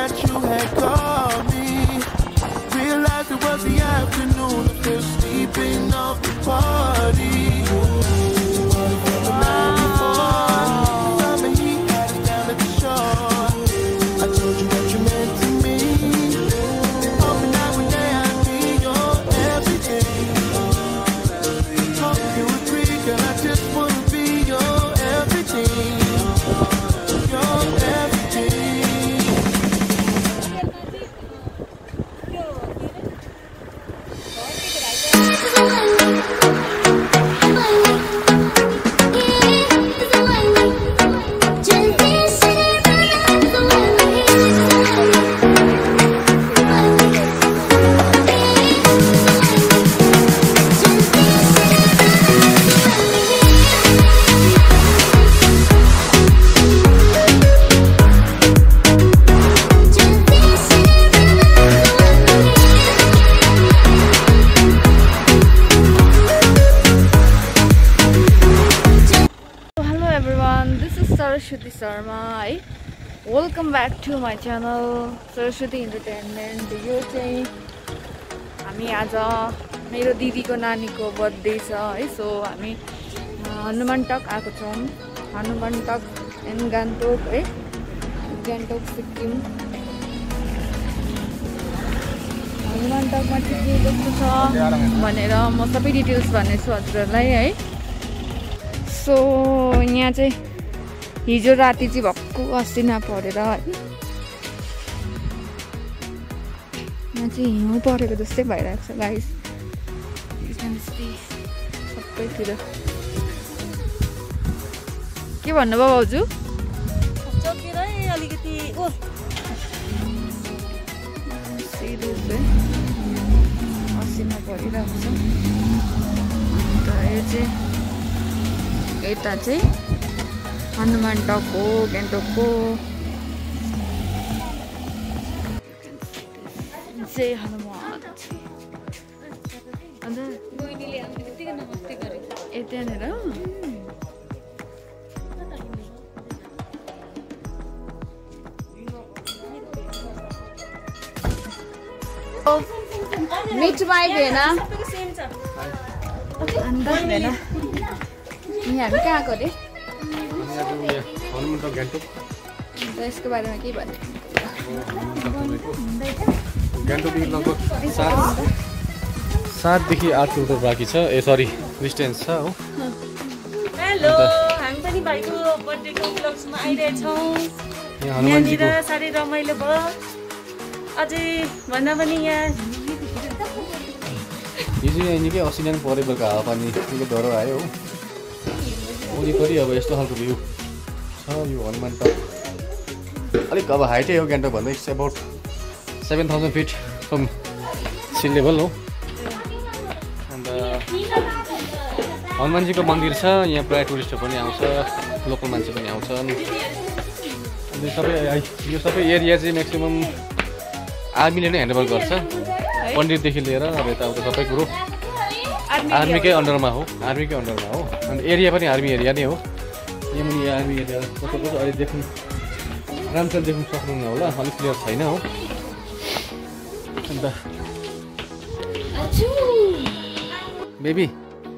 that you had called me. Realized it was the afternoon, still sleeping off the party. Summer heat had us down at the shore. I told you what you meant to me. Hoping that one day I'd be your everything. Hope you agree, girl, I just wanna be your everything. Your everything. Saraswati Sharma है welcome back to my channel Saraswati entertainment यो चाहिँ हामी आज मेरो दिदीको नानीको birthday छ है सो हामी हनुमान टक आएको छौँ हनुमान टक एन्ड गान्तोक है गान्तोक सिक्किम हनुमान टकमा चाहिँ के कस्तो छ भनेर म सबै डिटेल्स भन्नेछु हजुरहरूलाई है सो यहाँ चाहिँ हिजो राति चाहिँ भक्कु असिना परेर है यहाँ चाहिँ हिउँ परेको जस्तै भइरहेको छ गाइस सबैतिर के भन्नुभयो भाउजू अलिकति असिना परिरहेको छ अन्त यो चाहिँ यता चाहिँ हनुमान टक हो गान्तोकको जय हनुमान अन्त बहिनीले आउने बित्तिकै नमस्ते गरे ए त्यहाँनिर मिट माई भेना अन्त भेना यहाँ हामी कहाँ आएको अरे हनुमान टक गान्तोक यसको बारेमा के भन्नु गान्तोकदेखि लगभग 7 देखि 8 किलोमिटर बाँकी छ ए सरी डिस्टेन्स छ हो हेलो हामी पनि भाइको बर्थडेको ब्लग्समा आइरहेछौँ यहाँ यहाँनिर साह्रै रमाइलो भयो अझै भन्दा पनि यहाँ हिजो यहाँ निकै असिना पनि पऱ्यो बेलुका हावापानी निकै डह्रो आयो हो वरिपरि अब यस्तो खालको भ्यू छ यो हनुमान टक अलिक अब हाइटै हो गान्तोक भन्दा it's about 7000 feet from sea level हो अन्त हनुमानजीको मन्दिर छ यहाँ प्राय टुरिस्टहरू पनि आउँछ लोकल मान्छे पनि आउँछन् अनि यो सबै एरिया चाहिँ म्याक्सिमम् आर्मीले नै ह्यान्डओभर गर्छ पण्डितदेखि लिएर अब यताउता सबै कुरो आर्मीकै अन्डरमा हो अनि एरिया पनि आर्मी एरिया नै हो यहाँ मुनि आर्मी एरिया कस्तो कस्तो अहिले देख्नु राम्रोसँग देख्नु सक्नुहुन्न होला अलिक क्लियर छैन हो अन्त बेबी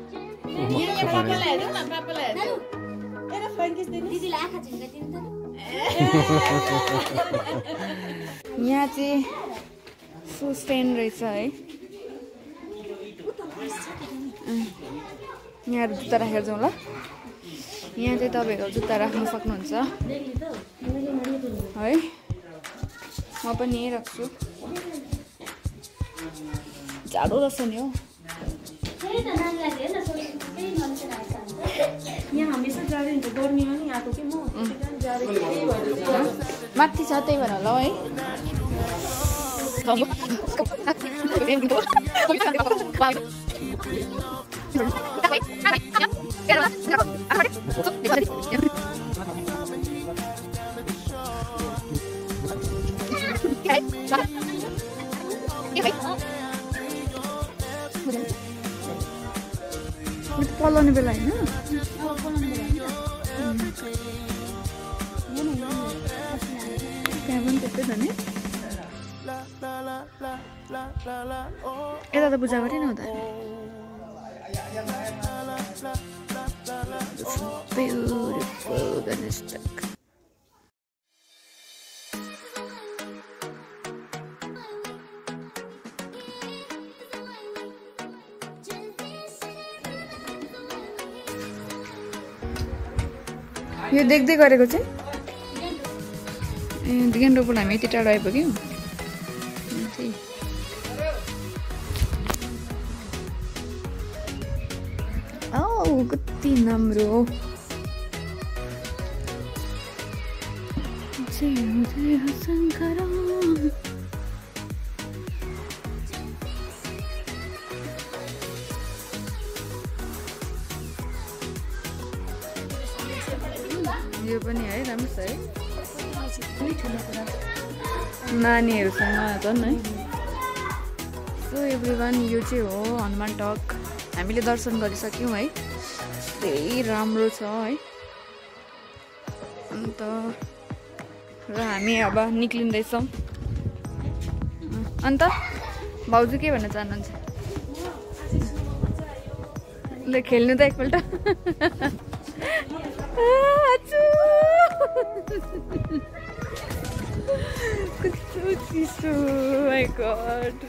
यहाँ चाहिँ सो स्ट्यान्ड रहेछ है यहाँ जुत्ता राखेर जाउँ ल यहाँ चाहिँ तपाईँहरू जुत्ता राख्न सक्नुहुन्छ है म पनि यहीँ राख्छु जाडो रहेछ नि हो यहाँ हमेसा जाडो हुन्छ गर्मीमा नि आएको कि म माथि छ त्यही भएर होला है पलाउने बेला होइन त्यहाँ पनि त्यस्तै छ नि यता त पूजा गरेन हो त Beautiful Ganesh duck. यो देख्दै गरेको चाहिँ दिगेन्द्रपुर हामी यति टाढो आइपुग्यौँ कति राम्रो यो पनि है राम्रो छ है नानीहरूसँग झन् है सो एभ्रिवान यो चाहिँ हो हनुमान टक हामीले दर्शन गरिसक्यौँ है धेरै राम्रो छ है अन्त र हामी अब निक्लिँदैछौँ अन्त भाउजू के भन्न चाहनुहुन्छ ल खेल्नु त एकपल्ट कस्तो चिसो माय गॉड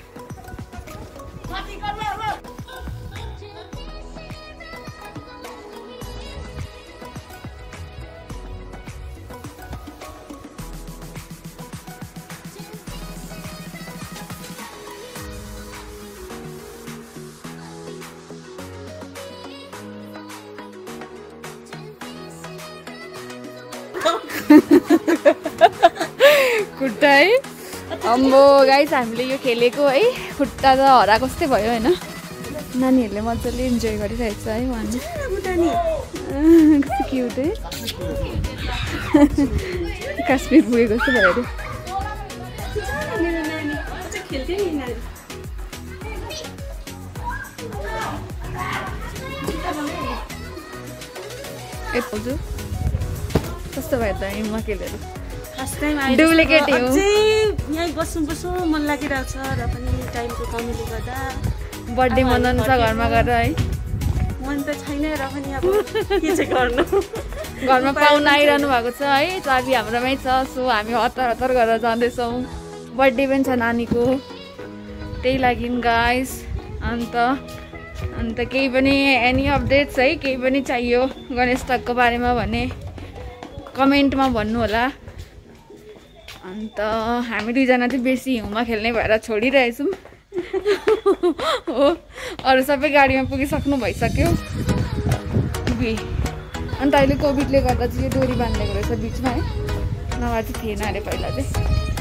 खुट्टा है अम्बो गाइस हामीले यो खेलेको है खुट्टा त हराएको जस्तै भयो होइन नानीहरूले मजाले इन्जोय गरिरहेको छ है उहाँले कस्तो क्युट है काश्मीर पुगेको जस्तो भयो ए भाउजू कस्तो भयो त यिनमा खेलेर डुप्लिकेट हो यहीँ बस्नु मन लागिरहेको छ र पनि टाइमको कमीले गर्दा बर्थडे मनाउनु छ घरमा गएर है मन त छैन र पनि अब के चाहिँ गर्नु घरमा पाहुना आइरहनु भएको छ है चाबी हाम्रोमै छ सो हामी हतार हतार गरेर जाँदैछौँ बर्थडे पनि छ नानीको त्यही लागि गाइस अन्त केही पनि एनी अपडेट्स है केही पनि चाहियो गणेश टकको बारेमा भने कमेन्टमा भन्नु होला अन्त हामी दुईजना चाहिँ बेसी हिउँमा खेल्ने भएर छोडिरहेछौँ हो अरू सबै गाडीमा पुगिसक्नु भइसक्यो अन्त अहिले कोभिडले गर्दा चाहिँ यो डोरी बाँधिदिएको रहेछ बिचमा है नभए चाहिँ थिएन अरे पहिला चाहिँ